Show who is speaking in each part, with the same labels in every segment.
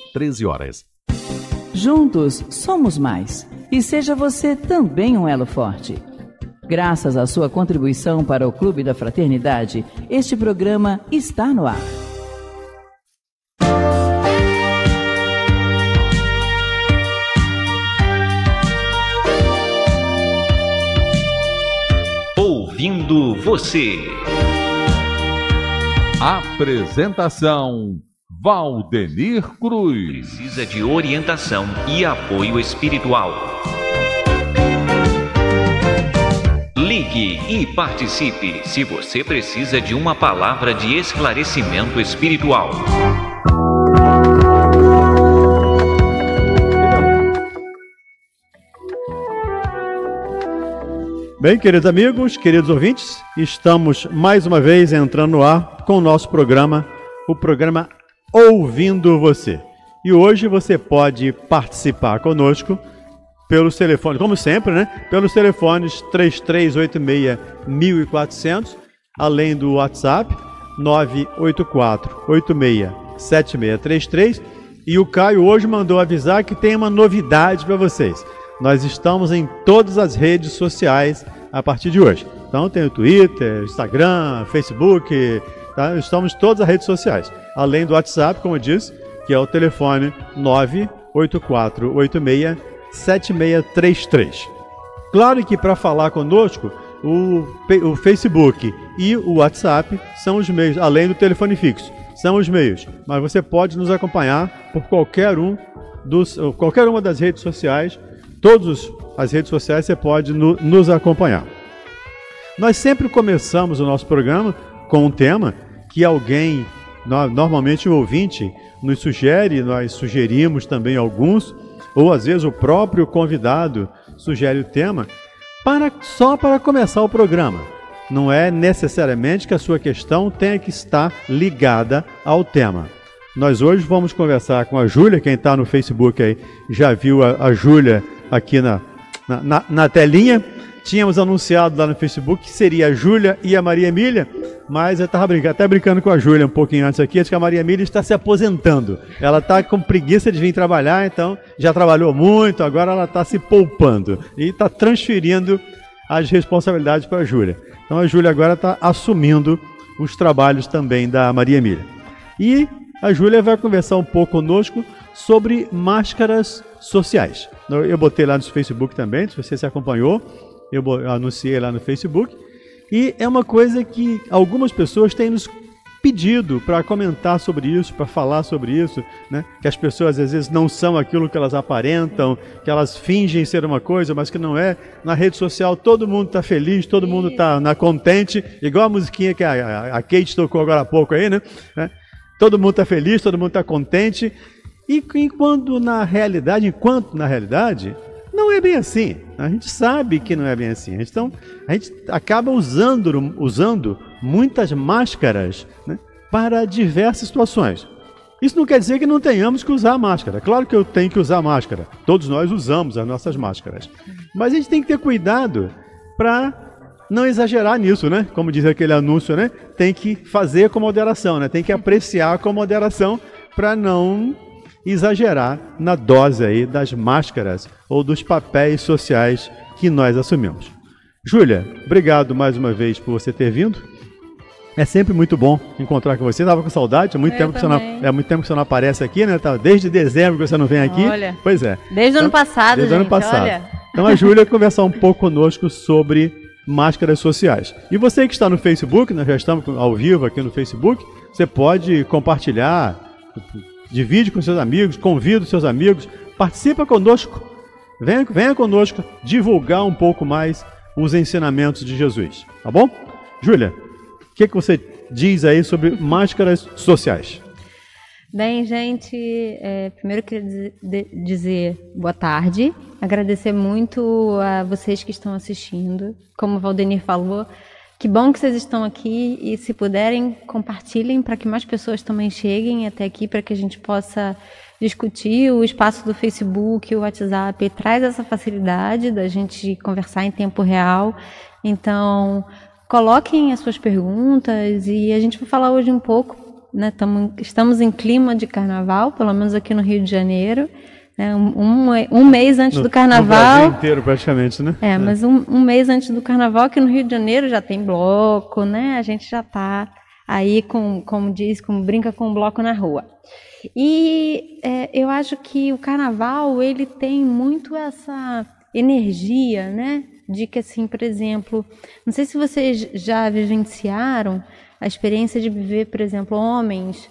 Speaker 1: 13 horas.
Speaker 2: Juntos somos mais. E seja você também um elo forte. Graças à sua contribuição para o Clube da Fraternidade, este programa está no ar.
Speaker 3: Ouvindo você.
Speaker 1: Apresentação: Valdenir Cruz.
Speaker 3: Precisa de orientação e apoio espiritual. Ligue e participe se você precisa de uma palavra de esclarecimento espiritual.
Speaker 4: Bem, queridos amigos, queridos ouvintes, estamos mais uma vez entrando no ar com o nosso programa, o programa Ouvindo Você. E hoje você pode participar conosco pelos telefones, como sempre, né? Pelos telefones 3386-1400, além do WhatsApp 984-86-7633. E o Caio hoje mandou avisar que tem uma novidade para vocês. Nós estamos em todas as redes sociais a partir de hoje. Então tem o Twitter, Instagram, Facebook, tá? Estamos em todas as redes sociais. Além do WhatsApp, como eu disse, que é o telefone 98486-7633. Claro que para falar conosco, o Facebook e o WhatsApp são os meios, além do telefone fixo, são os meios. Mas você pode nos acompanhar por qualquer uma das redes sociais. Todas as redes sociais você pode nos acompanhar. Nós sempre começamos o nosso programa com um tema que alguém, normalmente o ouvinte, nos sugere, nós sugerimos também alguns, ou às vezes o próprio convidado sugere o tema, só para começar o programa. Não é necessariamente que a sua questão tenha que estar ligada ao tema. Nós hoje vamos conversar com a Júlia, quem está no Facebook aí já viu a Júlia aqui na telinha. Tínhamos anunciado lá no Facebook que seria a Júlia e a Maria Emília, mas eu estava até brincando com a Júlia um pouquinho antes aqui, acho que a Maria Emília está se aposentando. Ela está com preguiça de vir trabalhar, então já trabalhou muito, agora ela está se poupando e está transferindo as responsabilidades para a Júlia. Então a Júlia agora está assumindo os trabalhos também da Maria Emília. E a Júlia vai conversar um pouco conosco sobre máscaras sociais. Eu botei lá no Facebook também, se você se acompanhou, eu anunciei lá no Facebook. E é uma coisa que algumas pessoas têm nos pedido para comentar sobre isso, para falar sobre isso, né? Que as pessoas às vezes não são aquilo que elas aparentam, que elas fingem ser uma coisa, mas que não é. Na rede social todo mundo está feliz, todo mundo está contente, igual a musiquinha que a Kate tocou agora há pouco aí, né? Todo mundo está feliz, todo mundo está contente. E enquanto na realidade, não é bem assim. A gente sabe que não é bem assim. Então, a gente acaba usando muitas máscaras, né, para diversas situações. Isso não quer dizer que não tenhamos que usar máscara. Claro que eu tenho que usar máscara. Todos nós usamos as nossas máscaras. Mas a gente tem que ter cuidado para não exagerar nisso, né? Como diz aquele anúncio, né? Tem que fazer com moderação, né? Tem que apreciar com moderação para não exagerar na dose aí das máscaras ou dos papéis sociais que nós assumimos. Júlia, obrigado mais uma vez por você ter vindo. É sempre muito bom encontrar com você. Estava com saudade, há muito tempo que você não aparece aqui, né? Desde dezembro que você não vem aqui.
Speaker 5: Olha,
Speaker 4: pois é.
Speaker 5: Desde o ano passado,
Speaker 4: desde
Speaker 5: gente,
Speaker 4: ano passado.
Speaker 5: olha.
Speaker 4: Então a Júlia vai conversar um pouco conosco sobre máscaras sociais. E você que está no Facebook, nós já estamos ao vivo aqui no Facebook, você pode compartilhar, divide com seus amigos, convida os seus amigos, participa conosco, venha conosco divulgar um pouco mais os ensinamentos de Jesus, tá bom? Júlia, o que você diz aí sobre máscaras sociais?
Speaker 5: Bem, gente, primeiro eu queria dizer boa tarde, agradecer muito a vocês que estão assistindo. Como o Valdenir falou, que bom que vocês estão aqui e, se puderem, compartilhem para que mais pessoas também cheguem até aqui, para que a gente possa discutir. O espaço do Facebook, o WhatsApp traz essa facilidade da gente conversar em tempo real. Então, coloquem as suas perguntas e a gente vai falar hoje um pouco né, estamos em clima de carnaval, pelo menos aqui no Rio de Janeiro. Né, um mês antes do carnaval.
Speaker 4: No Brasil inteiro, praticamente, né?
Speaker 5: Mas um mês antes do carnaval, aqui no Rio de Janeiro já tem bloco, né? A gente já está aí, como brinca com o bloco na rua. E eu acho que o carnaval, ele tem muito essa energia, né? De que, assim, por exemplo, não sei se vocês já vivenciaram a experiência de viver, por exemplo, homens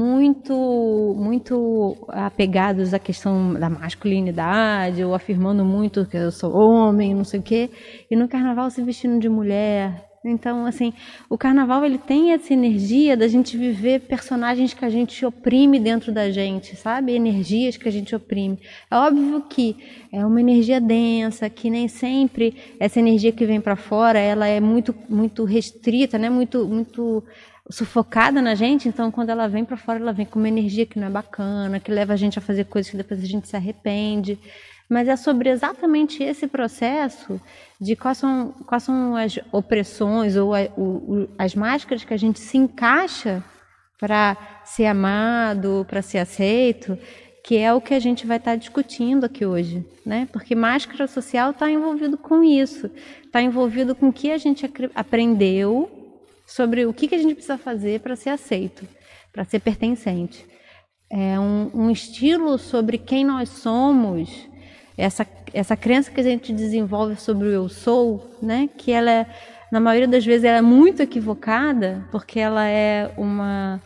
Speaker 5: muito apegados à questão da masculinidade, ou afirmando muito que eu sou homem, não sei o quê, e no carnaval se vestindo de mulher. Então, assim, o carnaval, ele tem essa energia da gente viver personagens que a gente oprime dentro da gente, sabe? Energias que a gente oprime. É óbvio que é uma energia densa, que nem sempre essa energia que vem para fora, ela é muito, muito restrita, né? Muito sufocada na gente. Então, quando ela vem para fora, ela vem com uma energia que não é bacana, que leva a gente a fazer coisas que depois a gente se arrepende. Mas é sobre exatamente esse processo de quais são as opressões ou as máscaras que a gente se encaixa para ser amado, para ser aceito, que é o que a gente vai estar discutindo aqui hoje, né? Porque máscara social está envolvido com isso, está envolvido com o que a gente aprendeu sobre o que a gente precisa fazer para ser aceito, para ser pertencente. É um estilo sobre quem nós somos. Essa crença que a gente desenvolve sobre o eu sou, né, que ela na maioria das vezes ela é muito equivocada, porque ela é uma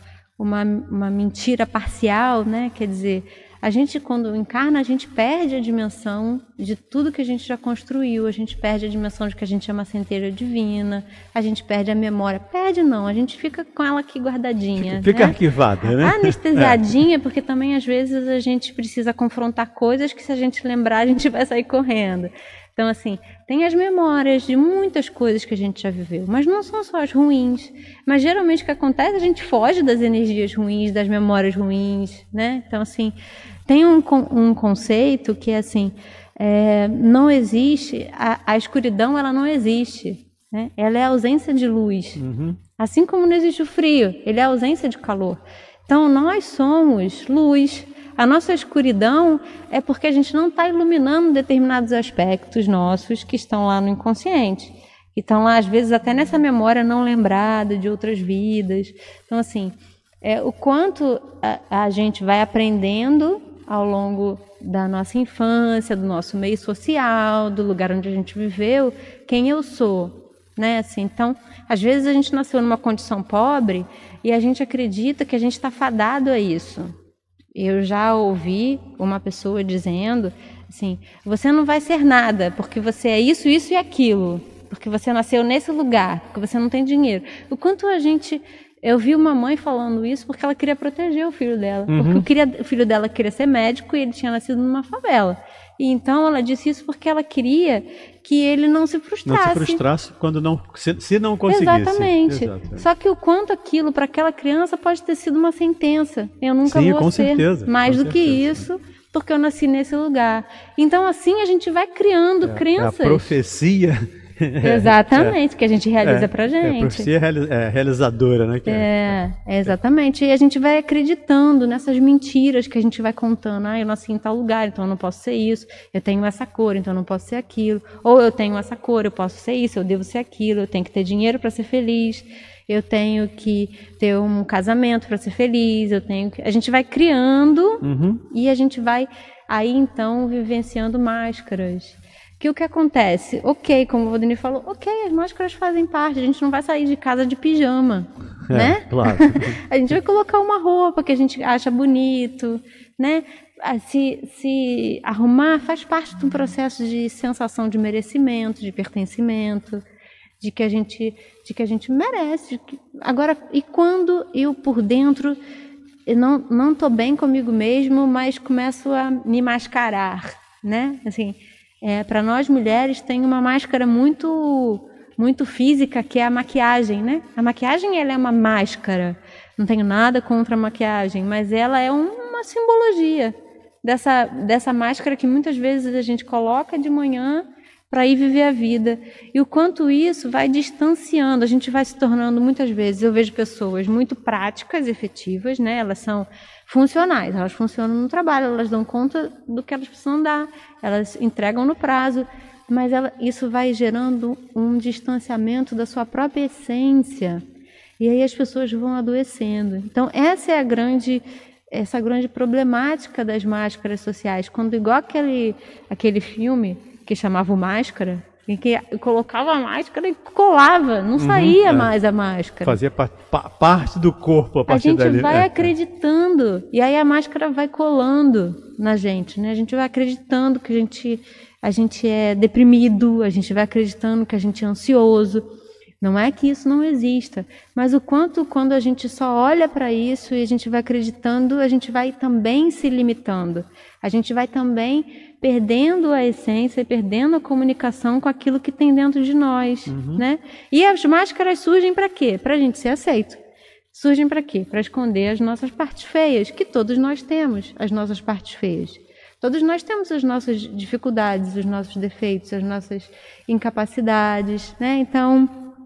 Speaker 5: mentira parcial, né? Quer dizer, a gente, quando encarna, a gente perde a dimensão de tudo que a gente já construiu, a gente perde a dimensão de que a gente é uma centelha divina, a gente perde a memória. Perde não, a gente fica com ela aqui guardadinha.
Speaker 4: Fica
Speaker 5: né?
Speaker 4: Arquivada, né?
Speaker 5: Anestesiadinha, porque também às vezes a gente precisa confrontar coisas que, se a gente lembrar, a gente vai sair correndo. Então, assim, tem as memórias de muitas coisas que a gente já viveu, mas não são só as ruins. Mas geralmente o que acontece, a gente foge das energias ruins, das memórias ruins, né? Então, assim, tem um conceito que é assim, não existe, a escuridão, ela não existe, né? Ela é a ausência de luz.
Speaker 4: Uhum.
Speaker 5: Assim como não existe o frio, ele é a ausência de calor. Então, nós somos luz. A nossa escuridão é porque a gente não está iluminando determinados aspectos nossos que estão lá no inconsciente, que estão lá, às vezes, até nessa memória não lembrada de outras vidas. Então, assim, o quanto a gente vai aprendendo ao longo da nossa infância, do nosso meio social, do lugar onde a gente viveu, quem eu sou, né? Assim, então, às vezes a gente nasceu numa condição pobre e a gente acredita que a gente está fadado a isso. Eu já ouvi uma pessoa dizendo assim, você não vai ser nada, porque você é isso, isso e aquilo, porque você nasceu nesse lugar, porque você não tem dinheiro. O quanto eu vi uma mãe falando isso porque ela queria proteger o filho dela, porque o filho dela queria ser médico e ele tinha nascido numa favela. E então ela disse isso porque ela queria que ele não se frustrasse.
Speaker 4: Não se frustrasse quando se não conseguisse.
Speaker 5: Exatamente. Só que o quanto aquilo para aquela criança pode ter sido uma sentença. Eu nunca vou ser mais do que isso, porque eu nasci nesse lugar. Então, assim, a gente vai criando crenças.
Speaker 4: É a profecia.
Speaker 5: Exatamente, que a gente realiza pra gente.
Speaker 4: A profecia realizadora, né?
Speaker 5: Exatamente. E a gente vai acreditando nessas mentiras que a gente vai contando. Eu nasci em tal lugar, então eu não posso ser isso. Eu tenho essa cor, então eu não posso ser aquilo. Ou eu tenho essa cor, eu posso ser isso, eu devo ser aquilo. Eu tenho que ter dinheiro para ser feliz. Eu tenho que ter um casamento para ser feliz. A gente vai criando e a gente vai aí então vivenciando máscaras. Que o que acontece? Ok, como o Valdenir falou, as máscaras fazem parte, a gente não vai sair de casa de pijama, né?
Speaker 4: Claro.
Speaker 5: A gente vai colocar uma roupa que a gente acha bonito, né? Se arrumar faz parte de um processo de sensação de merecimento, de pertencimento, de que a gente merece. Agora, e quando eu por dentro eu não estou bem comigo mesmo, mas começo a me mascarar, né? Assim, para nós mulheres tem uma máscara muito, muito física, que é a maquiagem, né? A maquiagem, ela é uma máscara. Não tenho nada contra a maquiagem, mas ela é uma simbologia dessa máscara que muitas vezes a gente coloca de manhã para ir viver a vida. E o quanto isso vai distanciando, a gente vai se tornando, muitas vezes, eu vejo pessoas muito práticas, efetivas, né? Elas são funcionais, elas funcionam no trabalho, elas dão conta do que elas precisam dar, elas entregam no prazo, mas isso vai gerando um distanciamento da sua própria essência, e aí as pessoas vão adoecendo. Então, essa grande problemática das máscaras sociais, quando igual aquele filme que chamava o Máscara, em que colocava a máscara e colava, não saía mais a máscara.
Speaker 4: Fazia parte do corpo a partir dali.
Speaker 5: A gente vai acreditando, e aí a máscara vai colando na gente, né? A gente vai acreditando que a gente é deprimido, a gente vai acreditando que a gente é ansioso. Não é que isso não exista, mas o quanto quando a gente só olha para isso e a gente vai acreditando, a gente vai também se limitando. A gente vai também perdendo a essência e perdendo a comunicação com aquilo que tem dentro de nós, né? E as máscaras surgem para quê? Para a gente ser aceito. Surgem para quê? Para esconder as nossas partes feias, que todos nós temos, as nossas partes feias. Todos nós temos as nossas dificuldades, os nossos defeitos, as nossas incapacidades, né? Então,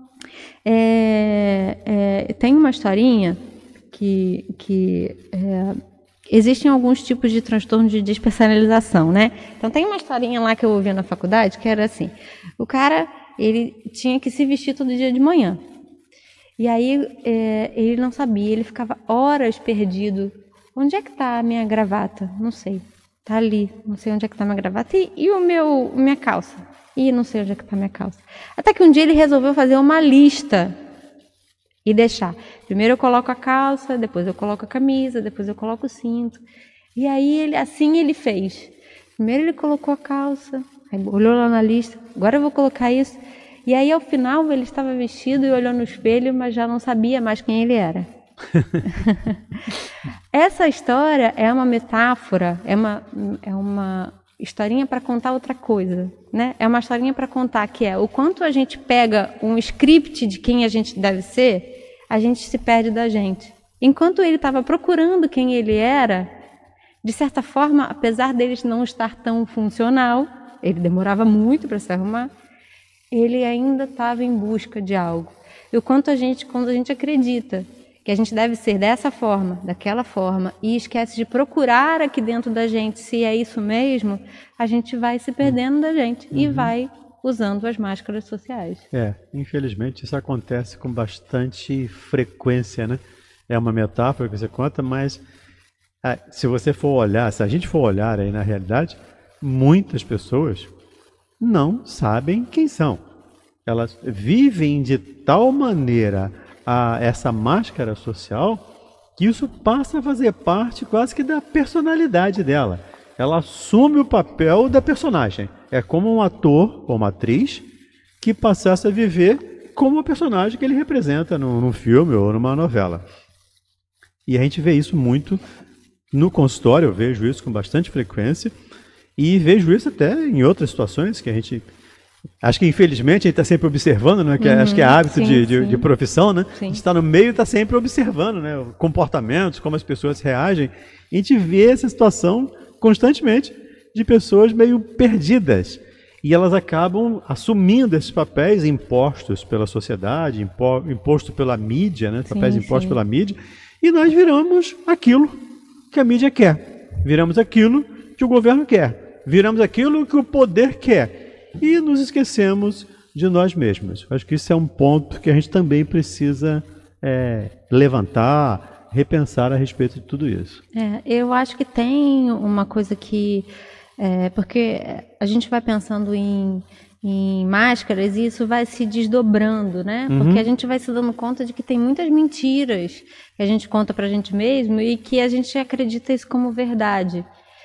Speaker 5: tem uma historinha que existem alguns tipos de transtorno de despersonalização, né? Então tem uma historinha lá que eu ouvi na faculdade que era assim: o cara, ele tinha que se vestir todo dia de manhã, e aí ele não sabia, ele ficava horas perdido. Onde é que está a minha gravata? Não sei, está ali, não sei onde é que está a minha gravata, e minha calça? E não sei onde é que está a minha calça. Até que um dia ele resolveu fazer uma lista e deixar. Primeiro eu coloco a calça, depois eu coloco a camisa, depois eu coloco o cinto. E aí assim ele fez. Primeiro ele colocou a calça, aí olhou lá na lista, agora eu vou colocar isso. E aí ao final ele estava vestido e olhou no espelho, mas já não sabia mais quem ele era. Essa história é uma metáfora, é uma historinha para contar outra coisa, né? É uma historinha para contar que o quanto a gente pega um script de quem a gente deve ser, a gente se perde da gente. Enquanto ele estava procurando quem ele era, de certa forma, apesar dele não estar tão funcional, ele demorava muito para se arrumar, ele ainda estava em busca de algo. E o quanto quando a gente acredita que a gente deve ser dessa forma, daquela forma, e esquece de procurar aqui dentro da gente se é isso mesmo, a gente vai se perdendo da gente e vai usando as máscaras sociais.
Speaker 4: Infelizmente isso acontece com bastante frequência, né? É uma metáfora que você conta, mas se a gente for olhar aí na realidade, muitas pessoas não sabem quem são. Elas vivem de tal maneira essa máscara social, que isso passa a fazer parte quase que da personalidade dela. Ela assume o papel da personagem. É como um ator ou uma atriz que passasse a viver como o personagem que ele representa num filme ou numa novela. E a gente vê isso muito no consultório, eu vejo isso com bastante frequência, e vejo isso até em outras situações que a gente... Acho que, infelizmente, a gente está sempre observando, né? Acho que é hábito de profissão, né? Sim. A gente está no meio e está sempre observando, né? Comportamentos, como as pessoas reagem. E a gente vê essa situação constantemente de pessoas meio perdidas. E elas acabam assumindo esses papéis impostos pela sociedade, imposto pela mídia, né? Papéis impostos pela mídia. E nós viramos aquilo que a mídia quer. Viramos aquilo que o governo quer. Viramos aquilo que o poder quer. E nos esquecemos de nós mesmos. Acho que isso é um ponto que a gente também precisa levantar, repensar a respeito de tudo isso.
Speaker 5: Eu acho que tem uma coisa que... porque a gente vai pensando em máscaras e isso vai se desdobrando, né? Porque a gente vai se dando conta de que tem muitas mentiras que a gente conta pra gente mesmo e que a gente acredita isso como verdade.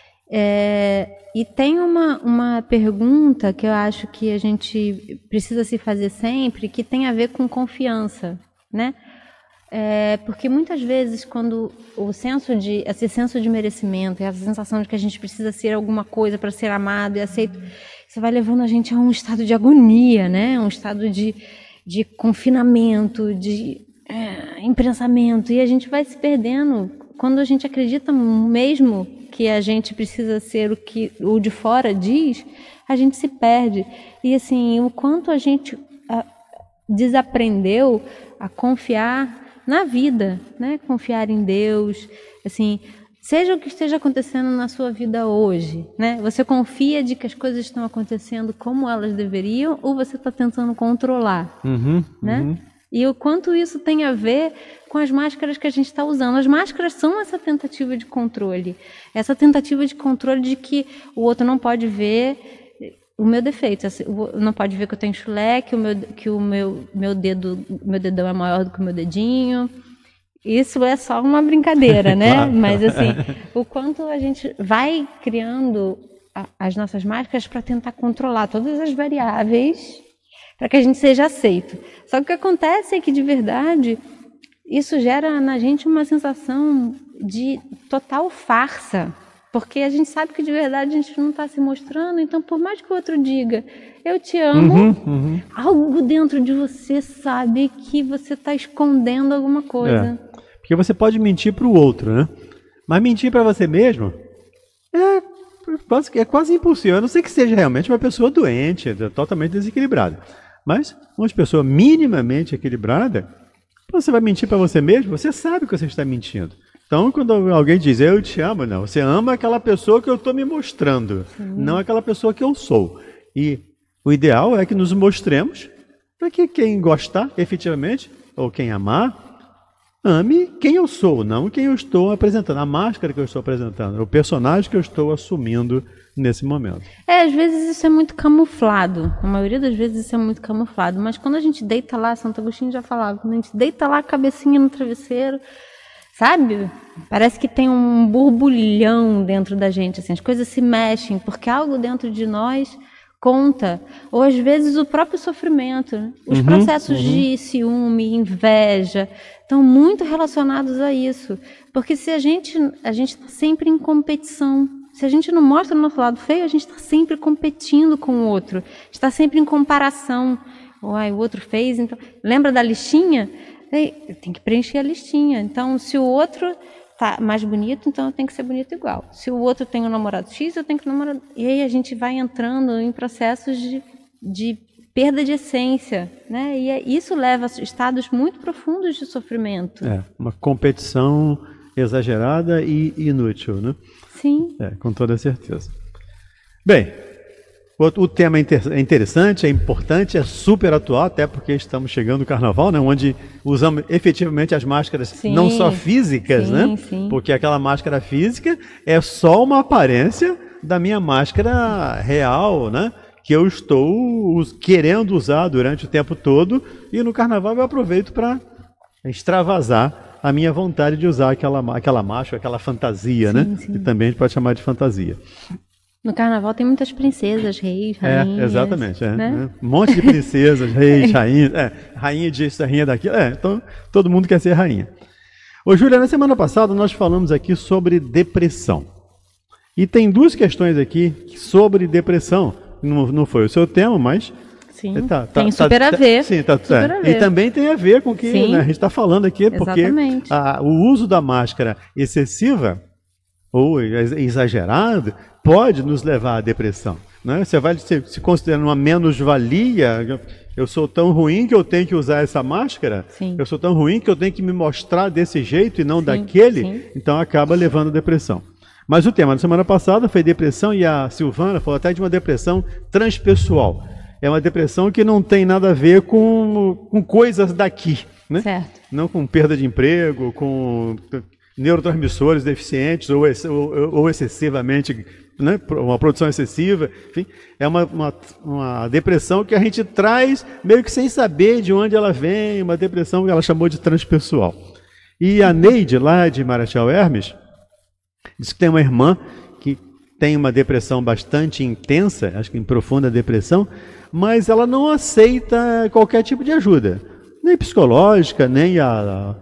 Speaker 5: E tem uma pergunta que eu acho que a gente precisa se fazer sempre, que tem a ver com confiança, né? Porque muitas vezes quando esse senso de merecimento e essa sensação de que a gente precisa ser alguma coisa para ser amado e aceito, isso vai levando a gente a um estado de agonia, né? Um estado de confinamento, de impensamento, e a gente vai se perdendo quando a gente acredita mesmo que a gente precisa ser o que o de fora diz, a gente se perde. E assim, o quanto a gente desaprendeu a confiar na vida, né? Confiar em Deus, assim, seja o que esteja acontecendo na sua vida hoje, né? Você confia de que as coisas estão acontecendo como elas deveriam ou você está tentando controlar, né? E o quanto isso tem a ver com as máscaras que a gente está usando. As máscaras são essa tentativa de controle. Essa tentativa de controle de que o outro não pode ver o meu defeito. Não pode ver que eu tenho chulé, que o meu dedão é maior do que o meu dedinho. Isso é só uma brincadeira, né?
Speaker 4: Claro.
Speaker 5: Mas assim, o quanto a gente vai criando as nossas máscaras para tentar controlar todas as variáveis para que a gente seja aceito. Só que o que acontece é que, de verdade, isso gera na gente uma sensação de total farsa, porque a gente sabe que, de verdade, a gente não está se mostrando, então, por mais que o outro diga, eu te amo, algo dentro de você sabe que você está escondendo alguma coisa.
Speaker 4: Porque você pode mentir para o outro, né? Mas mentir para você mesmo é quase impossível, a não ser que seja realmente uma pessoa doente, totalmente desequilibrada. Mas uma pessoa minimamente equilibrada, você vai mentir para você mesmo, você sabe que você está mentindo. Então, quando alguém diz, eu te amo, não, você ama aquela pessoa que eu estou me mostrando, não aquela pessoa que eu sou. E o ideal é que nos mostremos para que quem gostar efetivamente, ou quem amar, ame quem eu sou, não quem eu estou apresentando, a máscara que eu estou apresentando, o personagem que eu estou assumindo nesse momento.
Speaker 5: Às vezes isso é muito camuflado, a maioria das vezes isso é muito camuflado, mas quando a gente deita lá, Santo Agostinho já falava, quando a gente deita lá a cabecinha no travesseiro, sabe? Parece que tem um borbulhão dentro da gente, assim, as coisas se mexem, porque algo dentro de nós conta, ou às vezes o próprio sofrimento, né? Os processos de ciúme, inveja, estão muito relacionados a isso, porque se a gente está sempre em competição, se a gente não mostra o nosso lado feio, a gente está sempre competindo com o outro, está sempre em comparação. O outro fez, então... Lembra da listinha? Tem que preencher a listinha. Então, se o outro tá mais bonito, então eu tenho que ser bonito igual. Se o outro tem um namorado X, eu tenho que namorar... E aí a gente vai entrando em processos de perda de essência, né? E isso leva a estados muito profundos de sofrimento.
Speaker 4: Uma competição exagerada e inútil, né?
Speaker 5: Sim.
Speaker 4: Com toda certeza. Bem, o tema é interessante, é importante, é super atual, até porque estamos chegando no Carnaval, né, onde usamos efetivamente as máscaras não só físicas, né? Sim. Porque aquela máscara física é só uma aparência da minha máscara real, né? Que eu estou querendo usar durante o tempo todo, e no Carnaval eu aproveito para extravasar a minha vontade de usar aquela máscara, aquela fantasia, né? Que também a gente pode chamar de fantasia.
Speaker 5: No Carnaval tem muitas princesas, reis, rainhas.
Speaker 4: Exatamente.
Speaker 5: Né?
Speaker 4: Um monte de princesas, reis, rainhas, rainha disso, rainha daquilo. Então todo mundo quer ser rainha. Ô, Júlia, na semana passada nós falamos aqui sobre depressão. E tem duas questões aqui sobre depressão. Não foi o seu tema, mas...
Speaker 5: Sim, tem super a ver.
Speaker 4: Sim, super a ver. E também tem a ver com o que, né, a gente está falando aqui, porque o uso da máscara excessiva ou exagerado pode nos levar à depressão. Né? Você vai se considerando uma menos-valia, eu sou tão ruim que eu tenho que usar essa máscara, eu sou tão ruim que eu tenho que me mostrar desse jeito e não daquele, então acaba levando à depressão. Mas o tema da semana passada foi depressão, e a Silvana falou até de uma depressão transpessoal. É uma depressão que não tem nada a ver com coisas daqui, né?
Speaker 5: Certo.
Speaker 4: Não com perda de emprego, com neurotransmissores deficientes ou excessivamente, né? Uma produção excessiva. Enfim, é uma depressão que a gente traz meio que sem saber de onde ela vem, uma depressão que ela chamou de transpessoal. E a Neide, lá de Marechal Hermes, disse que tem uma irmã que tem uma depressão bastante intensa, acho que em profunda depressão, mas ela não aceita qualquer tipo de ajuda, nem psicológica, nem a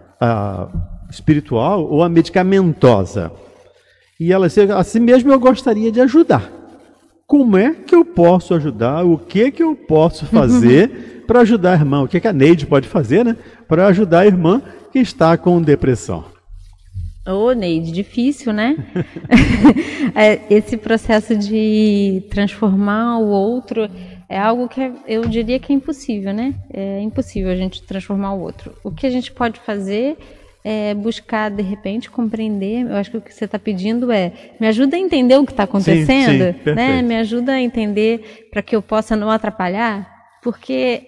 Speaker 4: espiritual ou a medicamentosa. E ela disse, assim mesmo eu gostaria de ajudar. Como é que eu posso ajudar? O que eu posso fazer para ajudar a irmã? O que a Neide pode fazer, né, para ajudar a irmã que está com depressão?
Speaker 5: Ô, Neide, difícil, né? Esse processo de transformar o outro é algo que eu diria que é impossível, né? É impossível a gente transformar o outro. O que a gente pode fazer é buscar, de repente, compreender. Eu acho que o que você está pedindo é me ajuda a entender o que está acontecendo,
Speaker 4: sim,
Speaker 5: né? Me ajuda a entender para que eu possa não atrapalhar, porque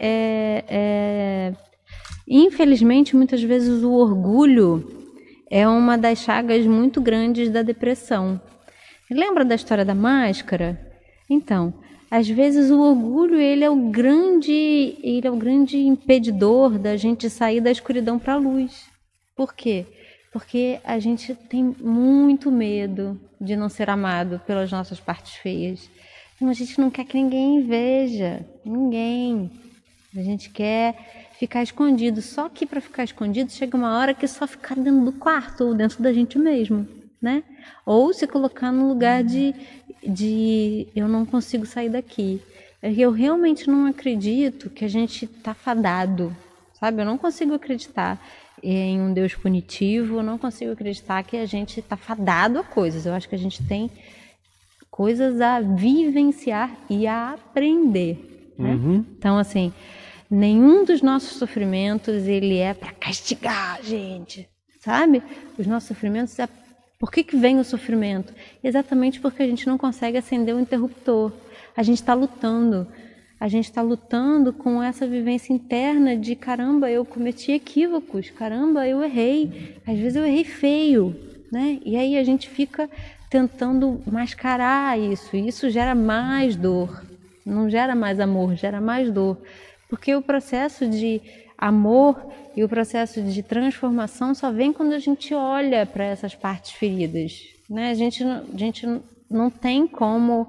Speaker 5: infelizmente, muitas vezes o orgulho é uma das chagas muito grandes da depressão. Lembra da história da máscara? Então, às vezes o orgulho ele é o grande impedidor da gente sair da escuridão para a luz. Por quê? Porque a gente tem muito medo de não ser amado pelas nossas partes feias. Então a gente não quer que ninguém veja, ninguém. A gente quer ficar escondido. Só que para ficar escondido chega uma hora que só ficar dentro do quarto ou dentro da gente mesmo, né? Ou se colocar no lugar de eu não consigo sair daqui. Eu realmente não acredito que a gente está fadado, sabe? Eu não consigo acreditar em um Deus punitivo, eu não consigo acreditar que a gente está fadado a coisas. Eu acho que a gente tem coisas a vivenciar e a aprender, né? Então, assim, nenhum dos nossos sofrimentos ele é para castigar a gente, sabe? Os nossos sofrimentos é... Por que vem o sofrimento? Exatamente porque a gente não consegue acender o interruptor. A gente está lutando. A gente está lutando com essa vivência interna de caramba, eu cometi equívocos, caramba, eu errei. Às vezes eu errei feio, né? E aí a gente fica tentando mascarar isso. E isso gera mais dor. Não gera mais amor, gera mais dor. Porque o processo de amor e o processo de transformação só vem quando a gente olha para essas partes feridas, né? A gente não tem como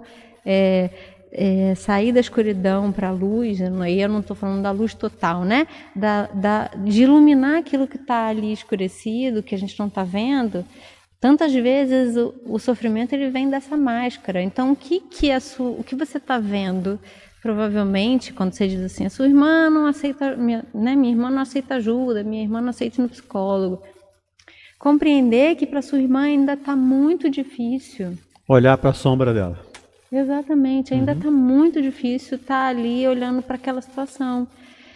Speaker 5: sair da escuridão para a luz, e eu não estou falando da luz total, né? De iluminar aquilo que está ali escurecido, que a gente não está vendo. Tantas vezes o sofrimento ele vem dessa máscara. Então, o que você está vendo? Provavelmente, quando você diz assim, a sua irmã não aceita, minha irmã não aceita ajuda, minha irmã não aceita ir no psicólogo. Compreender que para sua irmã ainda está muito difícil.
Speaker 4: Olhar para a sombra dela.
Speaker 5: Exatamente, ainda está muito difícil estar ali olhando para aquela situação.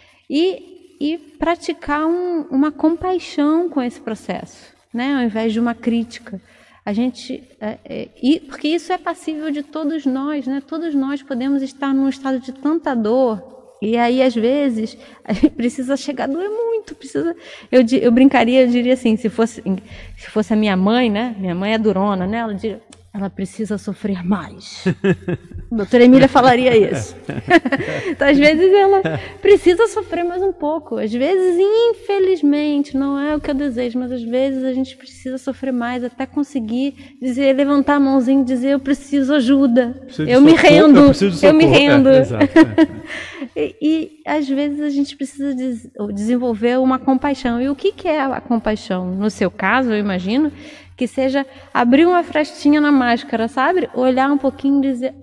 Speaker 5: E praticar uma compaixão com esse processo, né? Ao invés de uma crítica. A gente, porque isso é passível de todos nós, né? Todos nós podemos estar num estado de tanta dor, e aí às vezes a gente precisa chegar a doer muito, eu brincaria, eu diria assim, se fosse a minha mãe, né? Minha mãe é durona, né? Ela diria, ela precisa sofrer mais. A doutora Emília falaria isso. Então, às vezes, ela precisa sofrer mais um pouco. Às vezes, infelizmente, não é o que eu desejo, mas às vezes a gente precisa sofrer mais até conseguir dizer, levantar a mãozinha e dizer, eu preciso ajuda. Eu me rendo. Eu me rendo.
Speaker 4: Exato.
Speaker 5: E às vezes a gente precisa desenvolver uma compaixão. E o que é a compaixão? No seu caso, eu imagino que seja abrir uma frestinha na máscara, sabe? Olhar um pouquinho e dizer,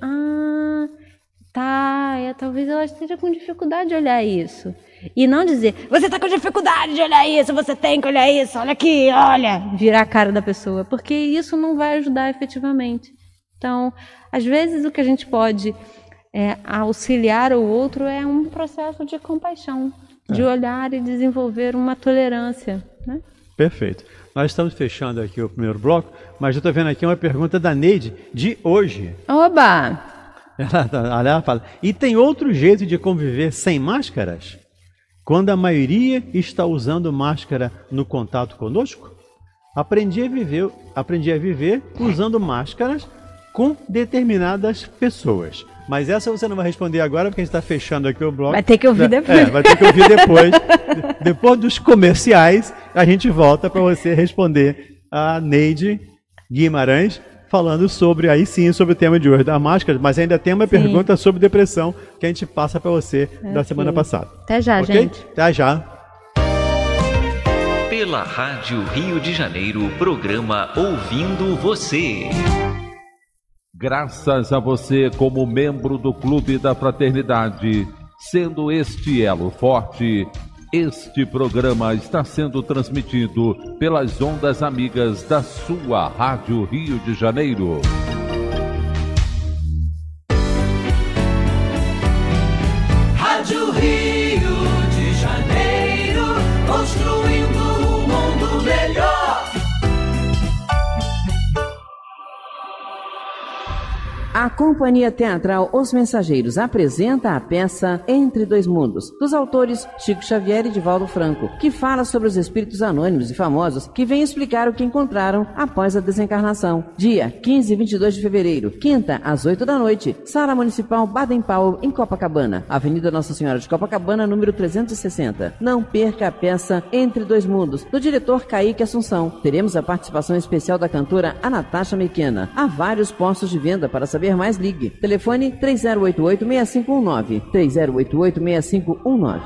Speaker 5: talvez ela esteja com dificuldade de olhar isso. E não dizer, você está com dificuldade de olhar isso, você tem que olhar isso, olha aqui, olha. Virar a cara da pessoa, porque isso não vai ajudar efetivamente. Então, às vezes o que a gente pode auxiliar o outro é um processo de compaixão, de olhar e desenvolver uma tolerância, né?
Speaker 4: Perfeito. Nós estamos fechando aqui o primeiro bloco, mas eu estou vendo aqui uma pergunta da Neide de hoje.
Speaker 5: Oba!
Speaker 4: Ela fala, e tem outro jeito de conviver sem máscaras? Quando a maioria está usando máscara no contato conosco? Aprendi a viver usando máscaras com determinadas pessoas. Mas essa você não vai responder agora, porque a gente está fechando aqui o bloco.
Speaker 5: Vai ter que ouvir depois.
Speaker 4: Vai ter que ouvir depois. Depois dos comerciais, a gente volta para você responder a Neide Guimarães, falando sobre o tema de hoje da máscara, mas ainda tem uma pergunta sobre depressão que a gente passa para você da semana passada.
Speaker 5: Até já, gente.
Speaker 4: Até já.
Speaker 3: Pela Rádio Rio de Janeiro, programa Ouvindo Você.
Speaker 1: Graças a você como membro do Clube da Fraternidade, sendo este elo forte, Este programa está sendo transmitido pelas ondas amigas da sua Rádio Rio de Janeiro.
Speaker 6: Rádio Rio de Janeiro, construindo um mundo melhor.
Speaker 2: A Companhia Teatral Os Mensageiros apresenta a peça Entre Dois Mundos, dos autores Chico Xavier e Divaldo Franco, que fala sobre os espíritos anônimos e famosos que vêm explicar o que encontraram após a desencarnação. Dia 15 e 22 de fevereiro, quinta, às 8 da noite, Sala Municipal Baden Powell, em Copacabana, Avenida Nossa Senhora de Copacabana, número 360. Não perca a peça Entre Dois Mundos, do diretor Kaique Assunção. Teremos a participação especial da cantora Anatasha Mequena. Há vários postos de venda. Para saber mais, ligue. Telefone 3088-6519. 3088-6519.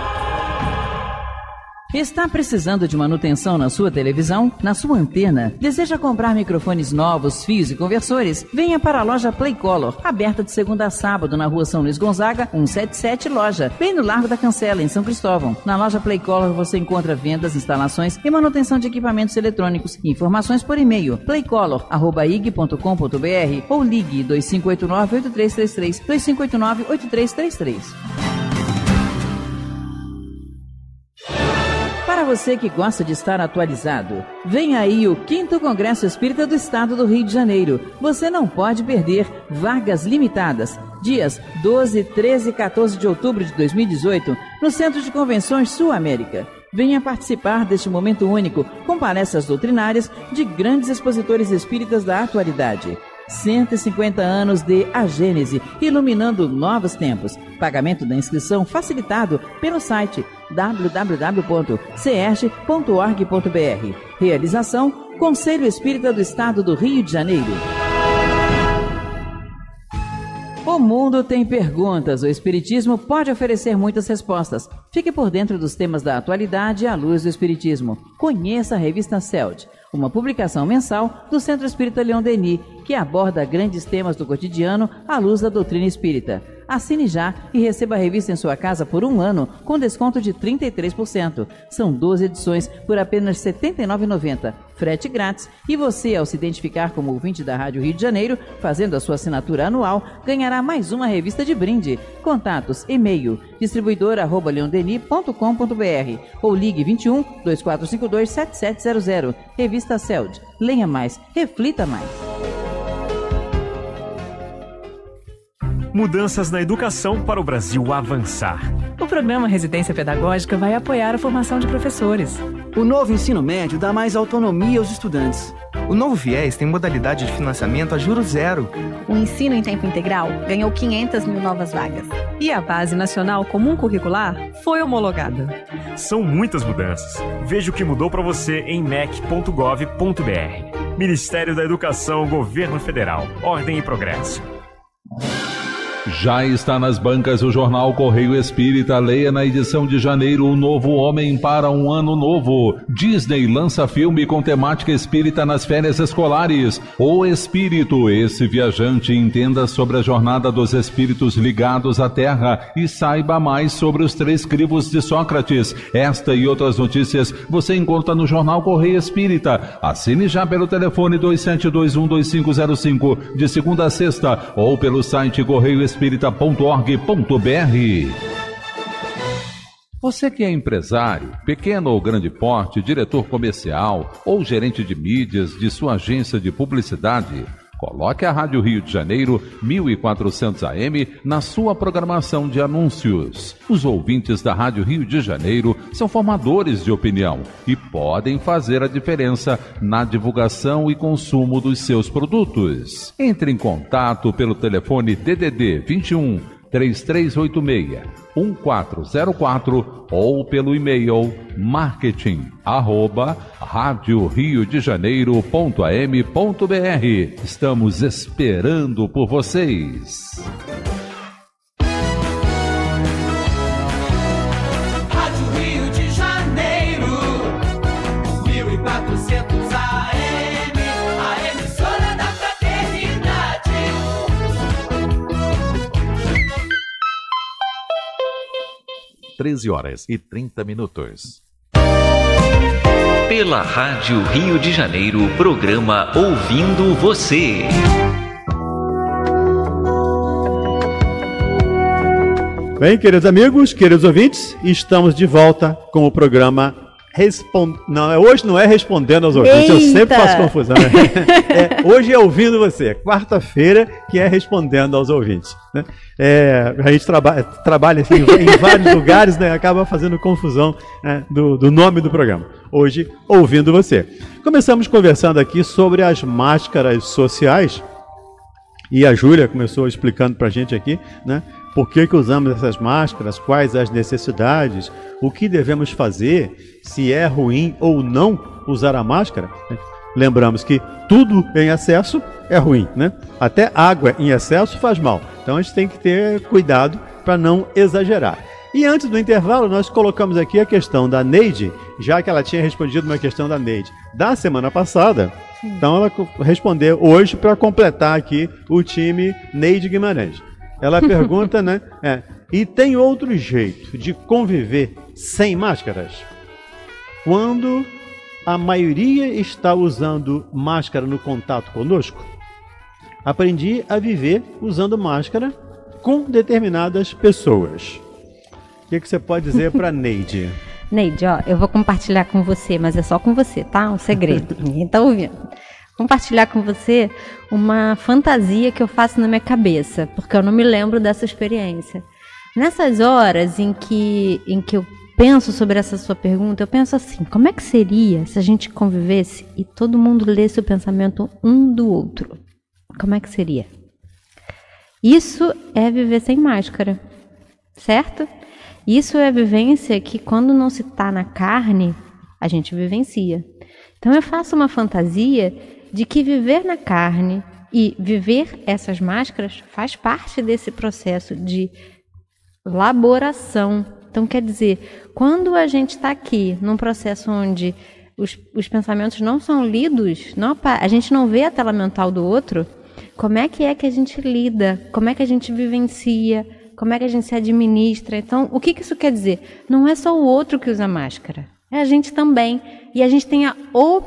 Speaker 2: Está precisando de manutenção na sua televisão, na sua antena? Deseja comprar microfones novos, fios e conversores? Venha para a loja Playcolor, aberta de segunda a sábado na rua São Luís Gonzaga, 177 Loja, bem no Largo da Cancela, em São Cristóvão. Na loja Playcolor você encontra vendas, instalações e manutenção de equipamentos eletrônicos. Informações por e-mail playcolor@ig.com.br ou ligue 2589-8333, 2589-8333. Para você que gosta de estar atualizado, vem aí o 5º Congresso Espírita do Estado do Rio de Janeiro. Você não pode perder, vagas limitadas. Dias 12, 13 e 14 de outubro de 2018, no Centro de Convenções Sul América. Venha participar deste momento único, com palestras doutrinárias de grandes expositores espíritas da atualidade. 150 anos de A Gênese, iluminando novos tempos. Pagamento da inscrição facilitado pelo site www.cerge.org.br. Realização: Conselho Espírita do Estado do Rio de Janeiro. O mundo tem perguntas, o Espiritismo pode oferecer muitas respostas. Fique por dentro dos temas da atualidade à luz do Espiritismo. Conheça a revista CELD, uma publicação mensal do Centro Espírita Leon Denis, que aborda grandes temas do cotidiano à luz da doutrina espírita. Assine já e receba a revista em sua casa por 1 ano, com desconto de 33%. São 12 edições por apenas R$ 79,90. Frete grátis, e você, ao se identificar como ouvinte da Rádio Rio de Janeiro, fazendo a sua assinatura anual, ganhará mais uma revista de brinde. Contatos: e-mail distribuidora@leondenis.com.br ou ligue 21 2452 7700. Revista CELD. Leia mais, reflita mais.
Speaker 7: Mudanças na educação para o Brasil avançar.
Speaker 8: O programa Residência Pedagógica vai apoiar a formação de professores.
Speaker 9: O novo ensino médio dá mais autonomia aos estudantes.
Speaker 10: O novo FIES tem modalidade de financiamento a juros zero.
Speaker 11: O ensino em tempo integral ganhou 500 mil novas vagas.
Speaker 8: E a Base Nacional Comum Curricular foi homologada.
Speaker 7: São muitas mudanças. Veja o que mudou para você em mec.gov.br. Ministério da Educação, Governo Federal. Ordem e progresso.
Speaker 1: Já está nas bancas o jornal Correio Espírita. Leia na edição de janeiro: O Novo Homem para um Ano Novo. Disney lança filme com temática espírita nas férias escolares. O Espírito, esse viajante, entenda sobre a jornada dos espíritos ligados à Terra e saiba mais sobre os 3 crivos de Sócrates. Esta e outras notícias você encontra no jornal Correio Espírita. Assine já pelo telefone 27212505 de segunda a sexta ou pelo site correioespírita.org.br. Você que é empresário, pequeno ou grande porte, diretor comercial ou gerente de mídias de sua agência de publicidade, coloque a Rádio Rio de Janeiro 1400 AM na sua programação de anúncios. Os ouvintes da Rádio Rio de Janeiro são formadores de opinião e podem fazer a diferença na divulgação e consumo dos seus produtos. Entre em contato pelo telefone DDD 21 3386-1404 ou pelo e-mail marketing@radioriodejaneiro.am.br. Estamos esperando por vocês.
Speaker 6: Rádio Rio de Janeiro, 1400 AM, a emissora da fraternidade.
Speaker 1: 13h30.
Speaker 3: Pela Rádio Rio de Janeiro, programa Ouvindo Você.
Speaker 4: Bem, queridos amigos, queridos ouvintes, estamos de volta com o programa hoje não é Respondendo aos Ouvintes. Eita! Eu sempre faço confusão. Né? Hoje é Ouvindo Você. Quarta-feira que é Respondendo aos Ouvintes. Né? A gente trabalha assim, em vários lugares, né? Acaba fazendo confusão, né, do nome do programa. Hoje, Ouvindo Você. Começamos conversando aqui sobre as máscaras sociais. E a Júlia começou explicando para a gente aqui, né? Por que usamos essas máscaras, quais as necessidades, o que devemos fazer, se é ruim ou não usar a máscara. Lembramos que tudo em excesso é ruim, né? Até água em excesso faz mal. Então a gente tem que ter cuidado para não exagerar. E antes do intervalo, nós colocamos aqui a questão da Neide, já que ela tinha respondido uma questão da Neide da semana passada. Então ela respondeu hoje para completar aqui o time Neide Guimarães. Ela pergunta, né? E tem outro jeito de conviver sem máscaras? Quando a maioria está usando máscara no contato conosco, aprendi a viver usando máscara com determinadas pessoas. O que você pode dizer para Neide?
Speaker 5: Neide, ó, eu vou compartilhar com você, mas é só com você, tá? Um segredo. Ninguém tá ouvindo. Compartilhar com você uma fantasia que eu faço na minha cabeça, porque eu não me lembro dessa experiência. Nessas horas em que eu penso sobre essa sua pergunta, eu penso assim, como é que seria se a gente convivesse e todo mundo lesse o pensamento um do outro? Como é que seria? Isso é viver sem máscara, certo? Isso é a vivência que quando não se está na carne, a gente vivencia. Então eu faço uma fantasia de que viver na carne e viver essas máscaras faz parte desse processo de elaboração. Então, quer dizer, quando a gente está aqui num processo onde os pensamentos não são lidos, a gente não vê a tela mental do outro, como é que a gente lida? Como é que a gente vivencia? Como é que a gente se administra? Então, o que isso quer dizer? Não é só o outro que usa máscara. É a gente também. E a gente tem a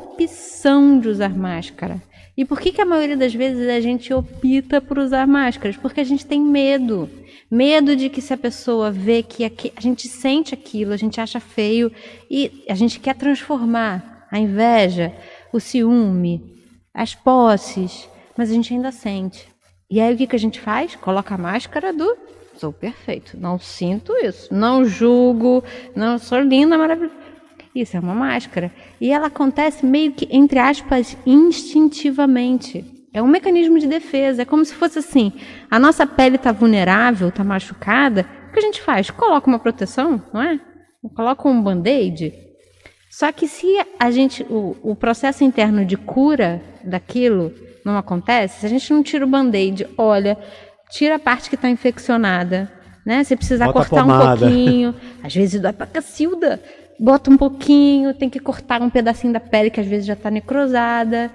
Speaker 5: opção de usar máscara. E por que a maioria das vezes a gente opta por usar máscaras? Porque a gente tem medo. Medo de que se a pessoa vê que a gente sente aquilo, a gente acha feio e a gente quer transformar a inveja, o ciúme, as posses, mas a gente ainda sente. E aí o que a gente faz? Coloca a máscara do sou perfeito, não sinto isso, não julgo, não sou linda, maravilhosa. Isso é uma máscara. E ela acontece meio que, entre aspas, instintivamente. É um mecanismo de defesa. É como se fosse assim, a nossa pele está vulnerável, está machucada. O que a gente faz? Coloca uma proteção, não é? Coloca um band-aid. Só que se a gente, o processo interno de cura daquilo não acontece, se a gente não tira o band-aid, olha, tira a parte que está infeccionada, né? Se precisar
Speaker 4: bota
Speaker 5: cortar um pouquinho, às vezes dói pra cacilda. Bota um pouquinho, tem que cortar um pedacinho da pele que às vezes já está necrosada,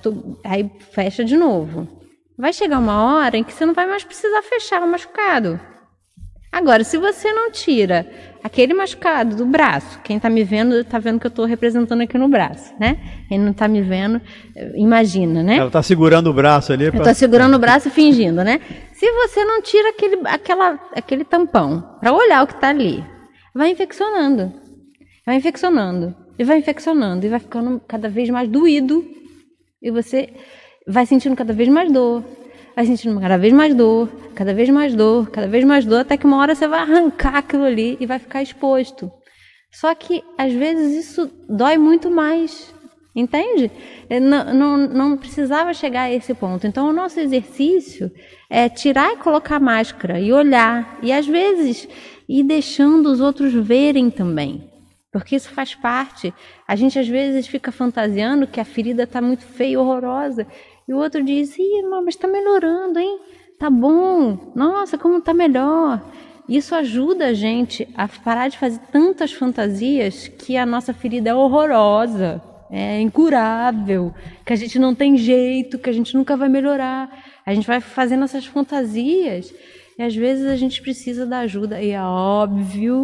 Speaker 5: aí fecha de novo. Vai chegar uma hora em que você não vai mais precisar fechar o machucado. Agora, se você não tira aquele machucado do braço, quem está me vendo, está vendo que eu estou representando aqui no braço, né? Quem não está me vendo, imagina, né?
Speaker 4: Ela está segurando o braço ali.
Speaker 5: Eu estou segurando o braço e fingindo, né? Se você não tira aquele tampão para olhar o que está ali, vai infeccionando. Vai infeccionando, e vai infeccionando, e vai ficando cada vez mais doído, e você vai sentindo cada vez mais dor, vai sentindo cada vez mais dor, cada vez mais dor, cada vez mais dor, até que uma hora você vai arrancar aquilo ali e vai ficar exposto. Só que, às vezes, isso dói muito mais, entende? Não precisava chegar a esse ponto. Então, o nosso exercício é tirar e colocar a máscara, e olhar, e às vezes ir deixando os outros verem também. Porque isso faz parte. A gente às vezes fica fantasiando que a ferida está muito feia, horrorosa. E o outro diz, mas está melhorando, hein? Tá bom. Nossa, como está melhor. Isso ajuda a gente a parar de fazer tantas fantasias que a nossa ferida é horrorosa, é incurável, que a gente não tem jeito, que a gente nunca vai melhorar. A gente vai fazendo essas fantasias e às vezes a gente precisa da ajuda. E é óbvio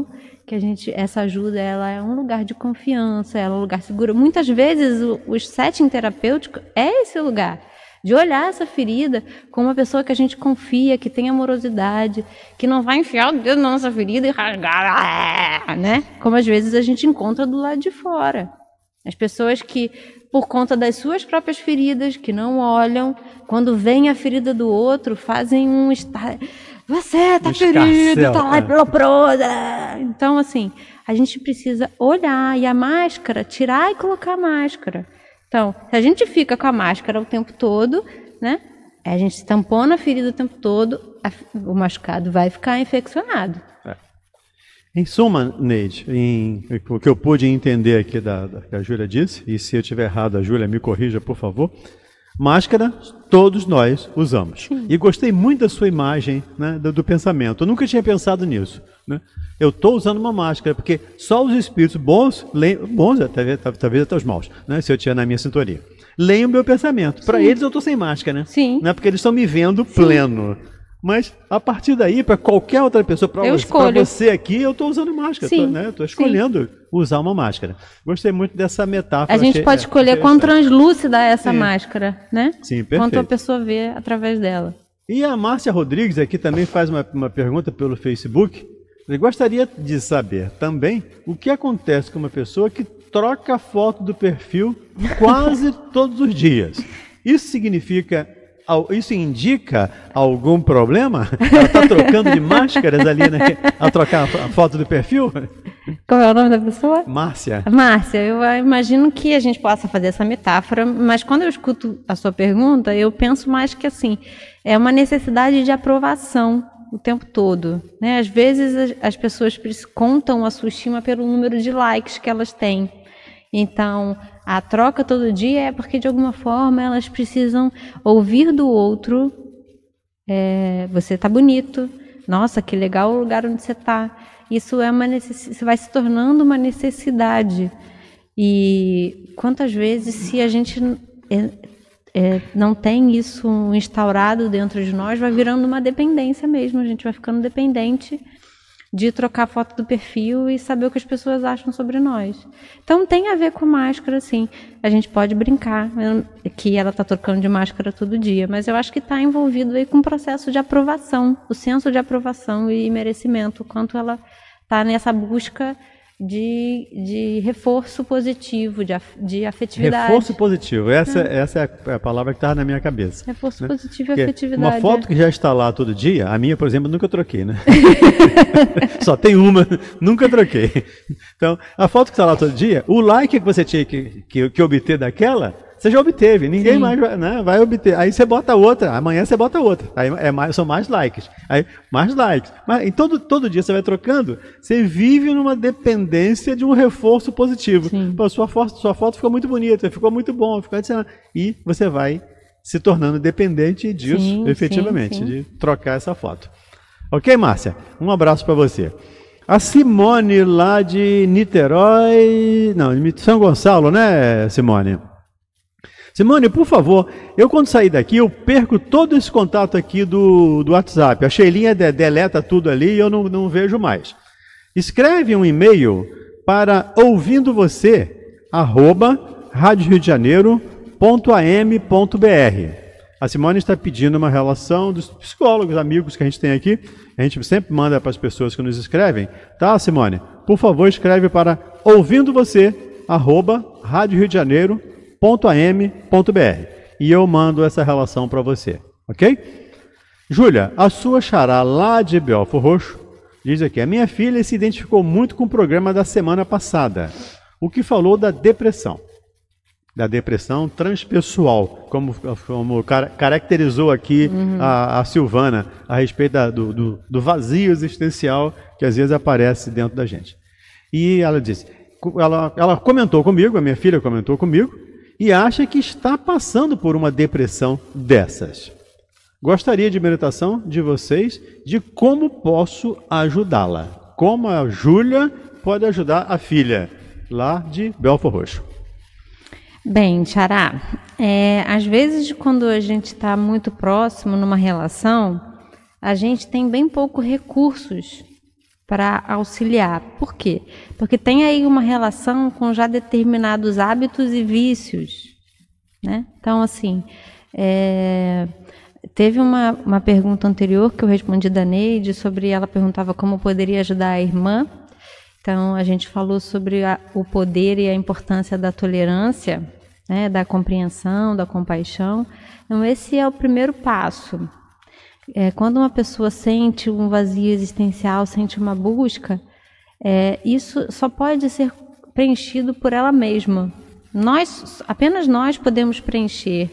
Speaker 5: que essa ajuda, ela é um lugar de confiança, ela é um lugar seguro. Muitas vezes o setting terapêutico é esse lugar, de olhar essa ferida com uma pessoa que a gente confia, que tem amorosidade, que não vai enfiar o dedo na nossa ferida e rasgar, né? Como às vezes a gente encontra do lado de fora. As pessoas que, por conta das suas próprias feridas, que não olham, quando vem a ferida do outro, fazem um... Você tá ferido, tá lá pela prosa. Então, assim, a gente precisa olhar. E a máscara, tirar e colocar a máscara. Então, se a gente fica com a máscara o tempo todo, né? A gente tampona a ferida o tempo todo, o machucado vai ficar infeccionado.
Speaker 4: Em suma, Neide, o que eu pude entender aqui da que a Júlia disse, e se eu estiver errado, a Júlia me corrija, por favor. Máscara, todos nós usamos. Sim. E gostei muito da sua imagem, né, do pensamento. Eu nunca tinha pensado nisso. Né? Eu estou usando uma máscara, porque só os espíritos bons talvez até os maus, né, se eu estiver na minha sintonia, leem o meu pensamento. Para eles eu estou sem máscara, né?
Speaker 5: Sim.
Speaker 4: Não é porque eles estão me vendo pleno. Mas, a partir daí, para qualquer outra pessoa, para você aqui, eu estou usando máscara. Estou escolhendo usar uma máscara. Gostei muito dessa metáfora.
Speaker 5: A gente pode escolher quão translúcida é essa máscara, né?
Speaker 4: Sim, perfeito.
Speaker 5: Quanto a pessoa vê através dela.
Speaker 4: E a Márcia Rodrigues aqui também faz uma pergunta pelo Facebook. Eu gostaria de saber também o que acontece com uma pessoa que troca a foto do perfil quase todos os dias. Isso indica algum problema? Ela está trocando de máscaras ali, né? Ao trocar a foto do perfil?
Speaker 5: Qual é o nome da pessoa?
Speaker 4: Márcia.
Speaker 5: Márcia, eu imagino que a gente possa fazer essa metáfora, mas quando eu escuto a sua pergunta, eu penso mais que assim, é uma necessidade de aprovação o tempo todo, né? Às vezes as pessoas contam a sua estima pelo número de likes que elas têm. Então, a troca todo dia é porque, de alguma forma, elas precisam ouvir do outro, você está bonito, nossa, que legal o lugar onde você está. Isso isso vai se tornando uma necessidade. E quantas vezes, se a gente não tem isso instaurado dentro de nós, vai virando uma dependência mesmo, a gente vai ficando dependente de trocar a foto do perfil e saber o que as pessoas acham sobre nós. Então tem a ver com máscara, sim. A gente pode brincar que ela está trocando de máscara todo dia, mas eu acho que está envolvido aí com um processo de aprovação, o senso de aprovação e merecimento, o quanto ela está nessa busca de reforço positivo, de afetividade.
Speaker 4: Reforço positivo, essa é a palavra que estava na minha cabeça.
Speaker 5: Reforço
Speaker 4: né?
Speaker 5: positivo e afetividade.
Speaker 4: Uma foto que já está lá todo dia, a minha, por exemplo, nunca troquei, né? Só tem uma, nunca troquei. Então, a foto que está lá todo dia, o like que você tinha que obter daquela, você já obteve, ninguém mais vai obter. Aí você bota outra, amanhã você bota outra. Aí são mais likes. Aí mais likes. Mas todo dia você vai trocando, você vive numa dependência de um reforço positivo. Pô, sua foto ficou muito bonita, ficou muito bom, e você vai se tornando dependente disso, efetivamente, de trocar essa foto. Ok, Márcia? Um abraço para você. A Simone lá de Niterói, de São Gonçalo, né, Simone? Simone, por favor, eu quando sair daqui, eu perco todo esse contato aqui do WhatsApp. A Sheilinha deleta tudo ali e eu não vejo mais. Escreve um e-mail para ouvindoVocê@radioriodejaneiro.am.br. A Simone está pedindo uma relação dos psicólogos, amigos que a gente tem aqui. A gente sempre manda para as pessoas que nos escrevem. Tá, Simone? Por favor, escreve para ouvindoVocê@radioriodejaneiro.am.br e eu mando essa relação para você, ok? Júlia, a sua xará lá de Belfor Roxo diz aqui: a minha filha se identificou muito com o programa da semana passada, o que falou da depressão transpessoal, como caracterizou aqui a Silvana, a respeito do vazio existencial que às vezes aparece dentro da gente. E ela disse, ela comentou comigo, a minha filha comentou comigo, e acha que está passando por uma depressão dessas. Gostaria de meditação de vocês de como posso ajudá-la. Como a Júlia pode ajudar a filha lá de Belfor Roxo.
Speaker 5: Bem, Xará, às vezes quando a gente está muito próximo numa relação, a gente tem bem poucos recursos para auxiliar. Por quê? Porque tem aí uma relação com já determinados hábitos e vícios, né? Então, assim, teve uma pergunta anterior que eu respondi da Neide, sobre, ela perguntava como poderia ajudar a irmã. Então, a gente falou sobre o poder e a importância da tolerância, né, da compreensão, da compaixão. Então, esse é o primeiro passo. Quando uma pessoa sente um vazio existencial, sente uma busca, isso só pode ser preenchido por ela mesma. Apenas nós podemos preencher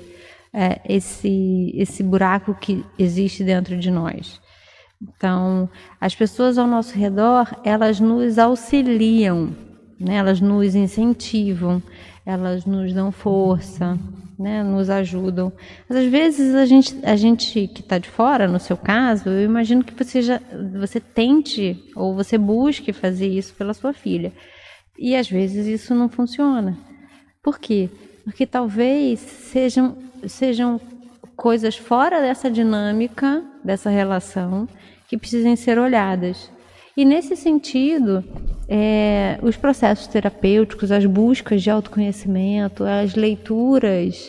Speaker 5: esse buraco que existe dentro de nós. Então, as pessoas ao nosso redor, elas nos auxiliam, né? Elas nos incentivam, elas nos dão força, né? Nos ajudam. Mas às vezes a gente que está de fora, no seu caso, eu imagino que você tente ou você busque fazer isso pela sua filha. E às vezes isso não funciona. Por quê? Porque talvez sejam coisas fora dessa dinâmica, dessa relação, que precisem ser olhadas. E nesse sentido, os processos terapêuticos, as buscas de autoconhecimento, as leituras,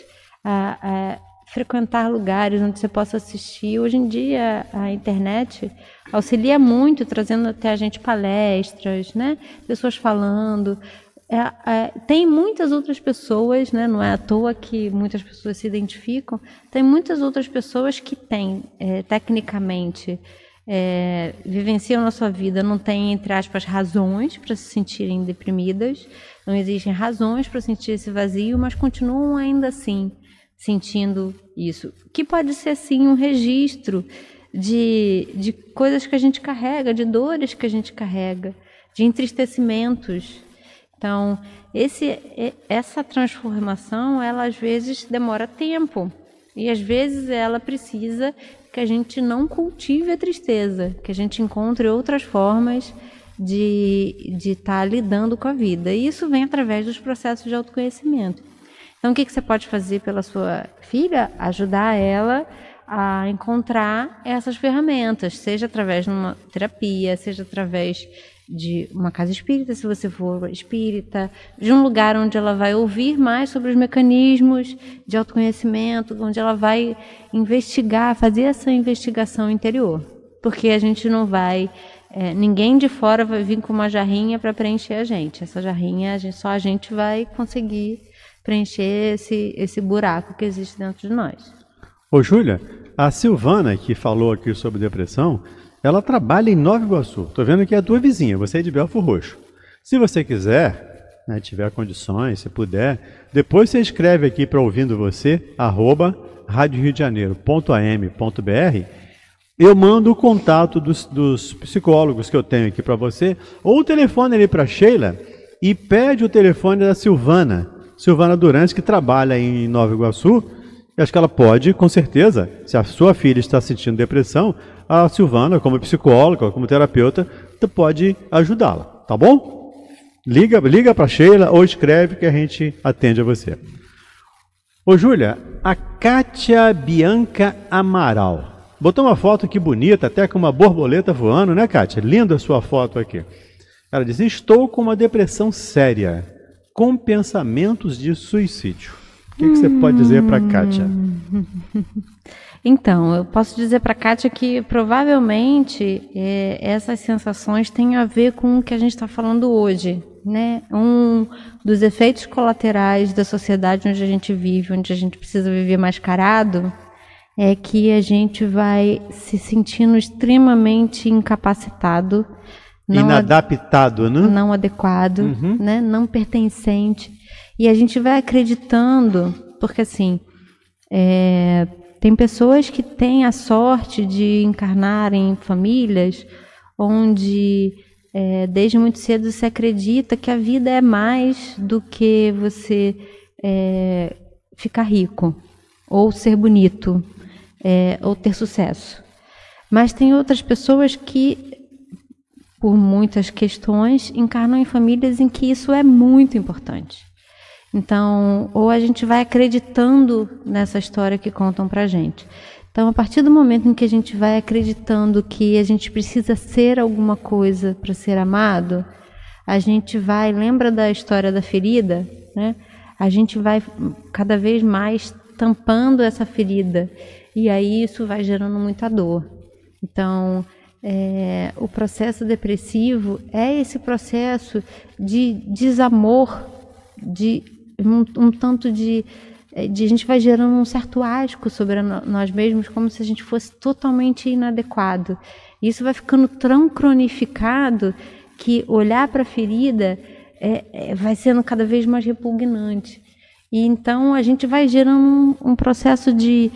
Speaker 5: frequentar lugares onde você possa assistir. Hoje em dia, a internet auxilia muito, trazendo até a gente palestras, né? Pessoas falando. Tem muitas outras pessoas, né? Não é à toa que muitas pessoas se identificam, tem muitas outras pessoas que têm, tecnicamente, vivenciam na sua vida, não têm, entre aspas, razões para se sentirem deprimidas, não existem razões para sentir esse vazio, mas continuam ainda assim sentindo isso. Que pode ser, sim, um registro de coisas que a gente carrega, de dores que a gente carrega, de entristecimentos. Então, essa transformação, ela às vezes demora tempo. E às vezes ela precisa que a gente não cultive a tristeza, que a gente encontre outras formas de estar lidando com a vida. E isso vem através dos processos de autoconhecimento. Então, o que você pode fazer pela sua filha? Ajudar ela a encontrar essas ferramentas, seja através de uma terapia, seja através de uma casa espírita, se você for espírita, de um lugar onde ela vai ouvir mais sobre os mecanismos de autoconhecimento, onde ela vai investigar, fazer essa investigação interior. Porque a gente não vai, ninguém de fora vai vir com uma jarrinha para preencher a gente. Essa jarrinha, só a gente vai conseguir preencher esse buraco que existe dentro de nós.
Speaker 4: Ô Júlia, a Silvana, que falou aqui sobre depressão, ela trabalha em Nova Iguaçu. Estou vendo que é a tua vizinha, você é de Belfor Roxo. Se você quiser, né, tiver condições, se puder, depois você escreve aqui para Ouvindo Você, @radioriodejaneiro.am.br. Eu mando o contato dos psicólogos que eu tenho aqui para você, ou o telefone ali para Sheila, e pede o telefone da Silvana Durante, que trabalha em Nova Iguaçu. Eu acho que ela pode, com certeza, se a sua filha está sentindo depressão, a Silvana, como psicóloga, como terapeuta, pode ajudá-la, tá bom? Liga para a Sheila ou escreve que a gente atende a você. Ô Júlia, a Kátia Bianca Amaral botou uma foto aqui bonita, até com uma borboleta voando, né, Kátia? Linda a sua foto aqui. Ela diz: estou com uma depressão séria, com pensamentos de suicídio. O que você pode dizer para a Kátia?
Speaker 5: Então, eu posso dizer para a Kátia que provavelmente essas sensações têm a ver com o que a gente está falando hoje, né? Um dos efeitos colaterais da sociedade onde a gente vive, onde a gente precisa viver mascarado, é que a gente vai se sentindo extremamente incapacitado,
Speaker 4: inadaptado, né?
Speaker 5: Não adequado, né? Não pertencente. E a gente vai acreditando, porque assim, tem pessoas que têm a sorte de encarnar em famílias onde desde muito cedo se acredita que a vida é mais do que você ficar rico, ou ser bonito, ou ter sucesso. Mas tem outras pessoas que, por muitas questões, encarnam em famílias em que isso é muito importante. Então, ou a gente vai acreditando nessa história que contam pra gente. Então, a partir do momento em que a gente vai acreditando que a gente precisa ser alguma coisa para ser amado, a gente vai, lembra da história da ferida, né? A gente vai cada vez mais tampando essa ferida, e aí isso vai gerando muita dor. Então, o processo depressivo é esse processo de desamor, de um tanto de a gente vai gerando um certo asco sobre nós mesmos, como se a gente fosse totalmente inadequado. Isso vai ficando tão cronificado que olhar para a ferida vai sendo cada vez mais repugnante. E então a gente vai gerando um processo de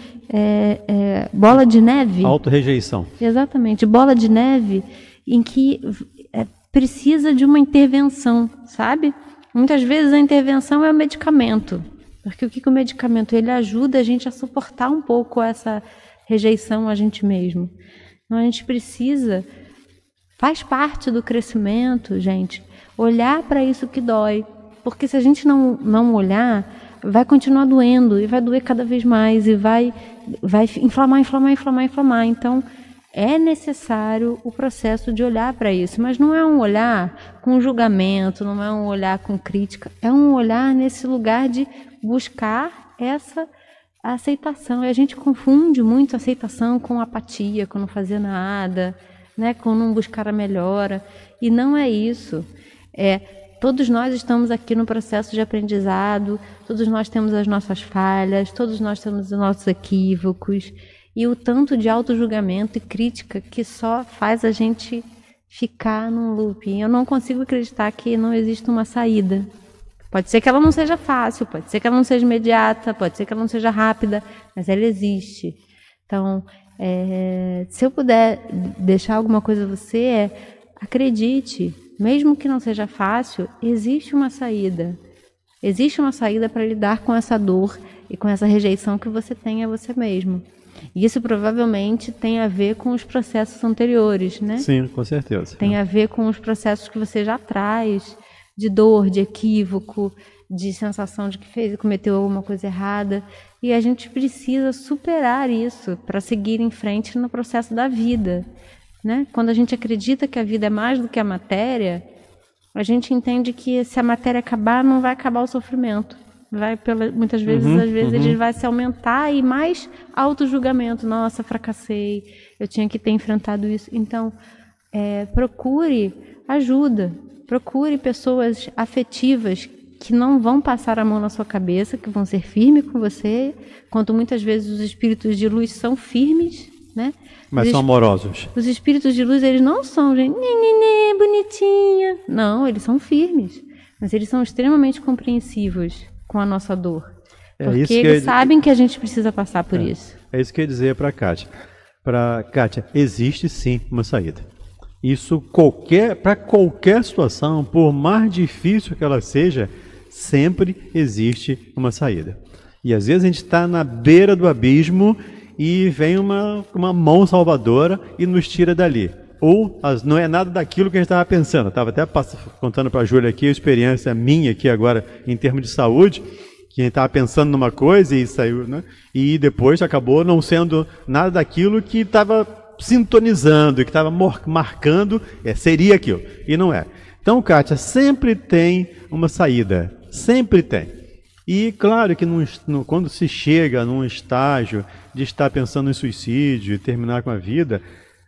Speaker 5: bola de neve.
Speaker 4: Autorrejeição.
Speaker 5: Exatamente, bola de neve, em que precisa de uma intervenção, sabe? Muitas vezes a intervenção é o medicamento. Porque o que o medicamento ele ajuda a gente a suportar um pouco essa rejeição a gente mesmo. Então a gente precisa, faz parte do crescimento, gente, olhar para isso que dói. Porque se a gente não olhar, vai continuar doendo e vai doer cada vez mais e vai inflamar. Então é necessário o processo de olhar para isso, mas não é um olhar com julgamento, não é um olhar com crítica, é um olhar nesse lugar de buscar essa aceitação. E a gente confunde muito aceitação com apatia, com não fazer nada, né, com não buscar a melhora, e não é isso. Todos nós estamos aqui no processo de aprendizado, todos nós temos as nossas falhas, todos nós temos os nossos equívocos, e o tanto de autojulgamento e crítica que só faz a gente ficar num loop. Eu não consigo acreditar que não existe uma saída. Pode ser que ela não seja fácil, pode ser que ela não seja imediata, pode ser que ela não seja rápida, mas ela existe. Então, se eu puder deixar alguma coisa a você, acredite, mesmo que não seja fácil, existe uma saída. Existe uma saída para lidar com essa dor e com essa rejeição que você tem a você mesmo. E isso provavelmente tem a ver com os processos anteriores, né?
Speaker 4: Sim, com certeza.
Speaker 5: Tem a ver com os processos que você já traz, de dor, de equívoco, de sensação de que cometeu alguma coisa errada. E a gente precisa superar isso para seguir em frente no processo da vida, né? Quando a gente acredita que a vida é mais do que a matéria, a gente entende que se a matéria acabar, não vai acabar o sofrimento. Muitas vezes, ele vai se aumentar e mais auto-julgamento. Nossa, fracassei, eu tinha que ter enfrentado isso. Então, procure ajuda, procure pessoas afetivas que não vão passar a mão na sua cabeça, que vão ser firmes com você, quanto muitas vezes os espíritos de luz são firmes, né?
Speaker 4: Mas são amorosos.
Speaker 5: Os espíritos de luz, eles não são, gente, bonitinha. Não, eles são firmes, mas eles são extremamente compreensivos com a nossa dor. Porque eles sabem que a gente precisa passar por isso.
Speaker 4: É isso que eu ia dizer para a Kátia. Kátia, existe sim uma saída. Isso para qualquer situação, por mais difícil que ela seja, sempre existe uma saída. E às vezes a gente está na beira do abismo e vem uma mão salvadora e nos tira dali. Ou não é nada daquilo que a gente estava pensando. Eu estava até contando para a Júlia aqui a experiência minha aqui agora em termos de saúde, que a gente estava pensando numa coisa e saiu, né? E depois acabou não sendo nada daquilo que estava sintonizando, que estava marcando, seria aquilo. E não é. Então, Kátia, sempre tem uma saída. Sempre tem. E claro que quando se chega num estágio de estar pensando em suicídio e terminar com a vida,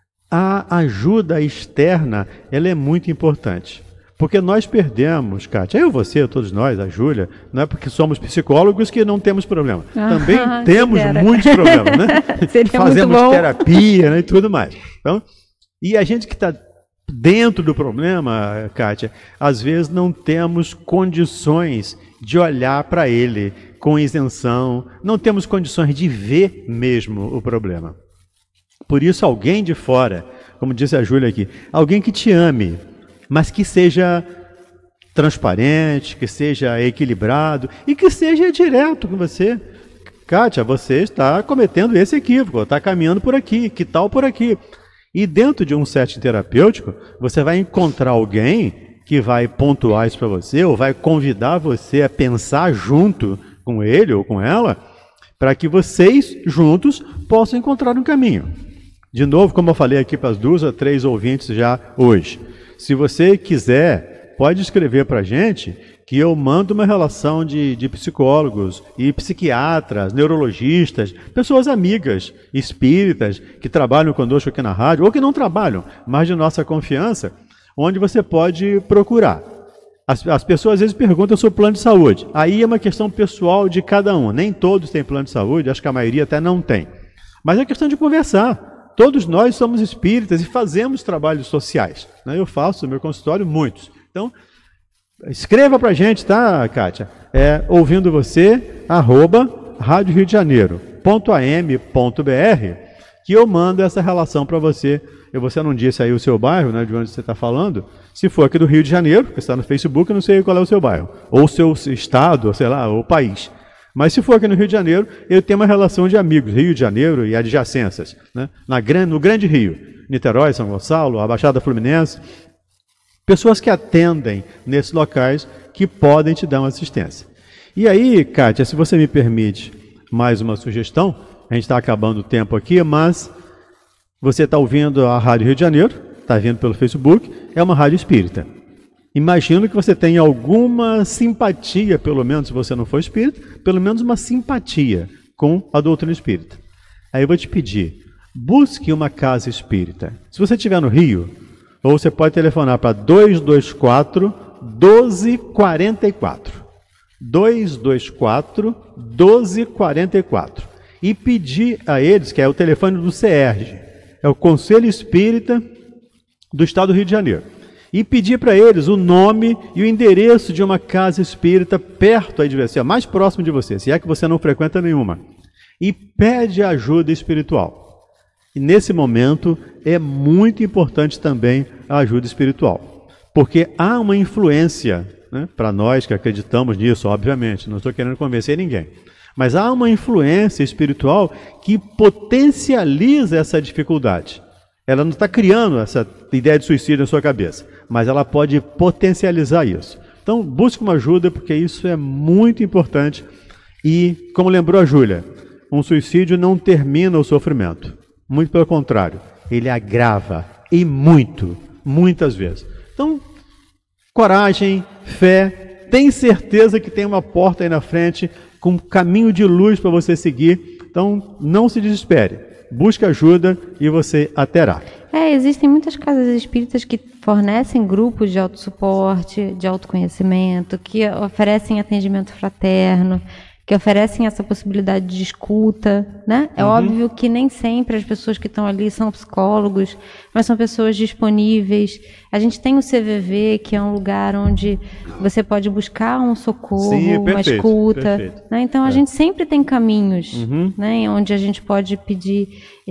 Speaker 4: a ajuda externa, ela é muito importante. Porque nós perdemos, Kátia, eu, você, todos nós, a Júlia, não é porque somos psicólogos que não temos problema. Também temos muitos problemas, né? Fazemos terapia, né, e tudo mais. Então, e a gente que está dentro do problema, Kátia, às vezes não temos condições de olhar para ele com isenção, não temos condições de ver mesmo o problema. Por isso, alguém de fora, como disse a Júlia aqui, alguém que te ame, mas que seja transparente, que seja equilibrado e que seja direto com você. Kátia, você está cometendo esse equívoco, está caminhando por aqui, que tal por aqui? E dentro de um setting terapêutico, você vai encontrar alguém que vai pontuar isso para você, ou vai convidar você a pensar junto com ele ou com ela, para que vocês, juntos, possam encontrar um caminho. De novo, como eu falei aqui para as 2 a 3 ouvintes já hoje, se você quiser, pode escrever para a gente que eu mando uma relação de psicólogos e psiquiatras, neurologistas, pessoas amigas, espíritas, que trabalham conosco aqui na rádio, ou que não trabalham, mas de nossa confiança, onde você pode procurar. As pessoas às vezes perguntam sobre plano de saúde. Aí é uma questão pessoal de cada um. Nem todos têm plano de saúde, acho que a maioria até não tem. Mas é questão de conversar. Todos nós somos espíritas e fazemos trabalhos sociais. Eu faço no meu consultório muitos. Então, escreva para a gente, tá, Kátia? Ouvindo você, @radioriodejaneiro.am.br, que eu mando essa relação para você. Você não disse aí o seu bairro, né, de onde você está falando. Se for aqui do Rio de Janeiro, porque está no Facebook, eu não sei qual é o seu bairro. Ou o seu estado, ou sei lá, ou país. Mas se for aqui no Rio de Janeiro, eu tenho uma relação de amigos, Rio de Janeiro e adjacências, né? No Grande Rio, Niterói, São Gonçalo, a Baixada Fluminense. Pessoas que atendem nesses locais que podem te dar uma assistência. E aí, Kátia, se você me permite mais uma sugestão, a gente está acabando o tempo aqui, mas você está ouvindo a Rádio Rio de Janeiro, está vindo pelo Facebook, é uma rádio espírita. Imagino que você tenha alguma simpatia, pelo menos se você não for espírita, pelo menos uma simpatia com a doutrina espírita. Aí eu vou te pedir, busque uma casa espírita. Se você estiver no Rio, ou você pode telefonar para 224-1244. 224-1244. E pedir a eles, que é o telefone do CERJ, é o Conselho Espírita do Estado do Rio de Janeiro. E pedir para eles o nome e o endereço de uma casa espírita perto aí de você, mais próximo de você, se é que você não frequenta nenhuma. E pede ajuda espiritual. E nesse momento é muito importante também a ajuda espiritual. Porque há uma influência, né, para nós que acreditamos nisso, obviamente, não estou querendo convencer ninguém. Mas há uma influência espiritual que potencializa essa dificuldade. Ela não está criando essa ideia de suicídio na sua cabeça, mas ela pode potencializar isso. Então, busque uma ajuda, porque isso é muito importante. E, como lembrou a Júlia, um suicídio não termina o sofrimento. Muito pelo contrário, ele agrava, e muitas vezes. Então, coragem, fé, tem certeza que tem uma porta aí na frente, com um caminho de luz para você seguir. Então, não se desespere. Busque ajuda e você a terá.
Speaker 5: Existem muitas casas espíritas que fornecem grupos de autossuporte, de autoconhecimento, que oferecem atendimento fraterno, que oferecem essa possibilidade de escuta, né? É óbvio que nem sempre as pessoas que estão ali são psicólogos, mas são pessoas disponíveis. A gente tem o CVV, que é um lugar onde você pode buscar um socorro, uma escuta. Né? Então, a gente sempre tem caminhos, né? Onde a gente pode pedir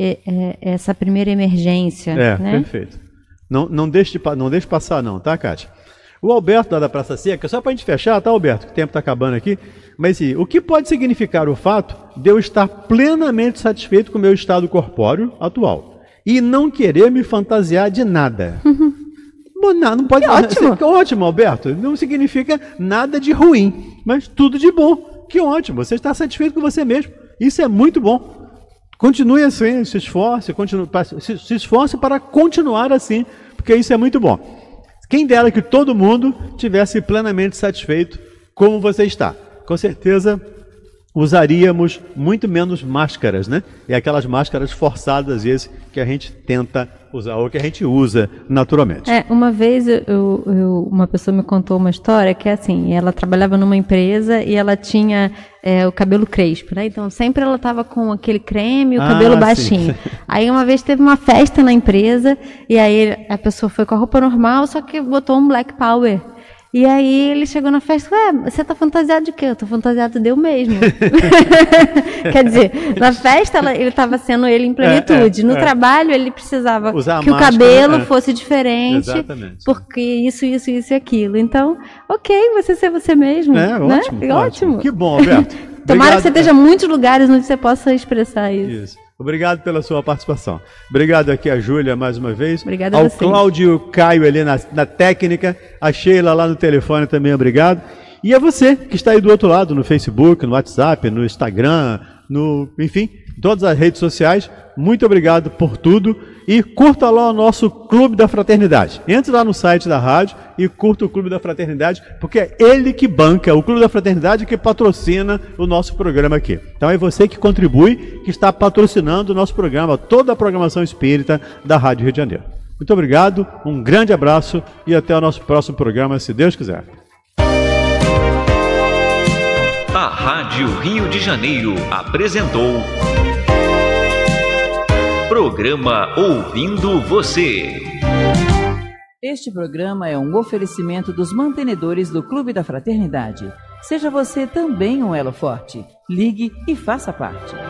Speaker 5: essa primeira emergência. Né?
Speaker 4: Perfeito. Não deixe passar não, tá, Kátia? O Alberto da Praça Seca, só para a gente fechar, tá, Alberto? Que o tempo está acabando aqui. Mas o que pode significar o fato de eu estar plenamente satisfeito com o meu estado corpóreo atual e não querer me fantasiar de nada? Bom, não pode.
Speaker 5: Ótimo.
Speaker 4: Ótimo, Alberto. Não significa nada de ruim, mas tudo de bom. Que ótimo. Você está satisfeito com você mesmo. Isso é muito bom. Continue assim, se esforce para continuar assim, porque isso é muito bom. Quem dera que todo mundo tivesse plenamente satisfeito como você está. Com certeza usaríamos muito menos máscaras, né? E aquelas máscaras forçadas, às vezes, que a gente tenta usar, ou que a gente usa naturalmente.
Speaker 5: Uma vez uma pessoa me contou uma história que é assim, ela trabalhava numa empresa e ela tinha o cabelo crespo, né? Então sempre ela estava com aquele creme e o cabelo baixinho. Sim. Aí uma vez teve uma festa na empresa e aí a pessoa foi com a roupa normal, só que botou um Black Power. E aí ele chegou na festa, você tá fantasiado de quê? Eu tô fantasiado de eu mesmo. Quer dizer, na festa ele estava sendo ele em plenitude. No trabalho ele precisava usar que o cabelo fosse diferente. Exatamente. Porque isso e aquilo. Então, ok, você ser você mesmo. Ótimo.
Speaker 4: Que bom, Alberto.
Speaker 5: Tomara que você esteja em muitos lugares onde você possa expressar isso.
Speaker 4: Obrigado pela sua participação. Obrigado aqui a Júlia mais uma vez.
Speaker 5: Obrigado a
Speaker 4: ao
Speaker 5: vocês.
Speaker 4: Cláudio Caio ali na técnica. A Sheila lá no telefone também, obrigado. E a você que está aí do outro lado, no Facebook, no WhatsApp, no Instagram, enfim, em todas as redes sociais. Muito obrigado por tudo e curta lá o nosso Clube da Fraternidade. Entre lá no site da rádio e curta o Clube da Fraternidade, porque é ele que banca, o Clube da Fraternidade que patrocina o nosso programa aqui. Então é você que contribui, que está patrocinando o nosso programa, toda a programação espírita da Rádio Rio de Janeiro. Muito obrigado, um grande abraço e até o nosso próximo programa, se Deus quiser.
Speaker 3: A Rádio Rio de Janeiro apresentou Programa Ouvindo Você.
Speaker 2: Este programa é um oferecimento dos mantenedores do Clube da Fraternidade. Seja você também um elo forte. Ligue e faça parte.